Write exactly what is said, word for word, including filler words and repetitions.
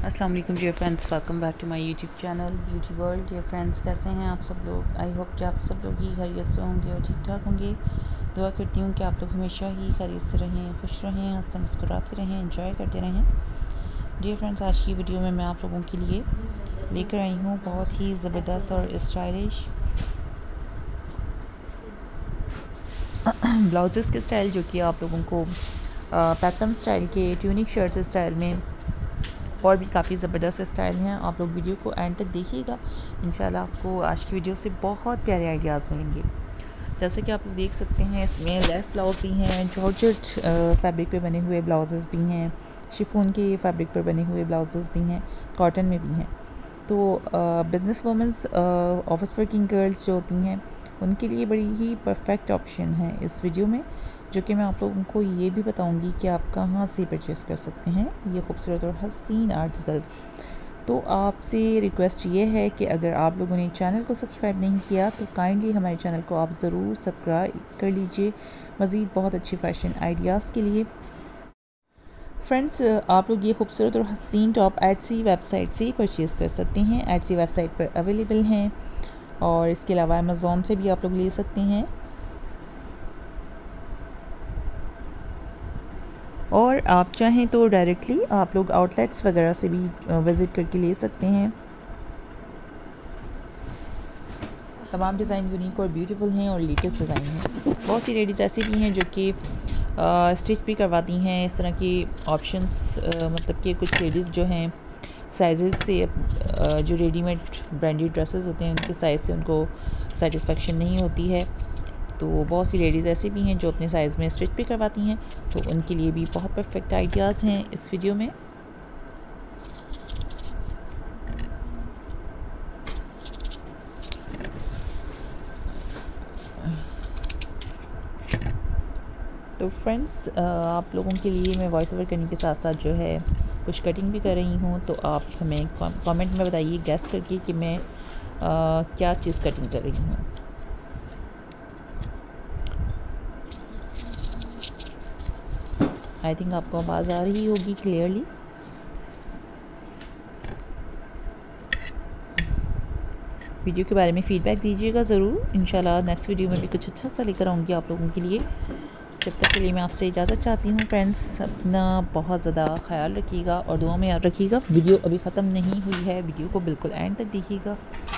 अस्सलाम वालेकुम dear friends, welcome back to my YouTube channel beauty world. Dear friends, कैसे हैं आप सब लोग? आई होप कि आप सब लोग ही खैरियत से होंगे और ठीक ठाक होंगे। दुआ करती हूँ कि आप लोग हमेशा ही खैरियत से रहें, खुश रहें, हंसते मुस्कुराते रहें, एंजॉय करते रहें। डियर फ्रेंड्स, आज की वीडियो में मैं आप लोगों के लिए लेकर आई हूँ बहुत ही ज़बरदस्त और स्टाइलिश ब्लाउजेस के स्टाइल, जो कि आप लोगों को पैटर्न स्टाइल के ट्यूनिक शर्ट्स स्टाइल में और भी काफ़ी ज़बरदस्त स्टाइल हैं। आप लोग वीडियो को एंड तक देखिएगा, इंशाल्लाह आपको आज की वीडियो से बहुत प्यारे आइडियाज़ मिलेंगे। जैसे कि आप लोग देख सकते हैं, इसमें लेस ब्लाउज भी हैं, जॉर्जेट फैब्रिक पे बने हुए ब्लाउजेस भी हैं, शिफॉन के फैब्रिक पर बने हुए ब्लाउजेस भी हैं, कॉटन में भी हैं। तो business womens, office working girls जो होती हैं, उनके लिए बड़ी ही परफेक्ट ऑप्शन है इस वीडियो में, जो कि मैं आप लोगों को ये भी बताऊंगी कि आप कहाँ से परचेज़ कर सकते हैं ये खूबसूरत और हसीन आर्टिकल्स। तो आपसे रिक्वेस्ट ये है कि अगर आप लोगों ने चैनल को सब्सक्राइब नहीं किया तो काइंडली हमारे चैनल को आप ज़रूर सब्सक्राइब कर लीजिए, मज़ीद बहुत अच्छे फ़ैशन आइडियाज़ के लिए। फ्रेंड्स, आप लोग ये खूबसूरत और हसीन टॉप एटसी वेबसाइट से परचेज़ कर सकते हैं। एटसी वेबसाइट पर अवेलेबल हैं और इसके अलावा अमेज़ॉन से भी आप लोग ले सकते हैं, और आप चाहें तो डायरेक्टली आप लोग आउटलेट्स वगैरह से भी विज़िट करके ले सकते हैं। तमाम डिज़ाइन यूनिक और ब्यूटीफुल हैं और लेटेस्ट डिज़ाइन हैं। बहुत सी लेडीज़ ऐसी भी हैं जो कि स्टिच भी करवाती हैं इस तरह की ऑप्शंस, मतलब कि कुछ लेडीज़ जो हैं साइज़ से, आ, जो रेडीमेड ब्रांडेड ड्रेसेस होते हैं उनके साइज़ से उनको सेटिस्फेक्शन नहीं होती है, तो बहुत सी लेडीज़ ऐसी भी हैं जो अपने साइज़ में स्टिच भी करवाती हैं, तो उनके लिए भी बहुत परफेक्ट आइडियाज़ हैं इस वीडियो में। तो फ्रेंड्स, आप लोगों के लिए मैं वॉइस ओवर करने के साथ साथ जो है कुछ कटिंग भी कर रही हूँ, तो आप हमें कमेंट में बताइए गैस करके कि मैं आ, क्या चीज़ कटिंग कर रही हूँ। आई थिंक आपको आवाज़ आ रही होगी क्लियरली। वीडियो के बारे में फ़ीडबैक दीजिएगा ज़रूर, इंशाल्लाह नेक्स्ट वीडियो में भी कुछ अच्छा सा लेकर आऊँगी आप लोगों के लिए। जब तक के लिए मैं आपसे इजाज़त चाहती हूँ। फ्रेंड्स, अपना बहुत ज़्यादा ख्याल रखिएगा और दुआ में याद रखिएगा। वीडियो अभी ख़त्म नहीं हुई है, वीडियो को बिल्कुल एंड तक देखिएगा।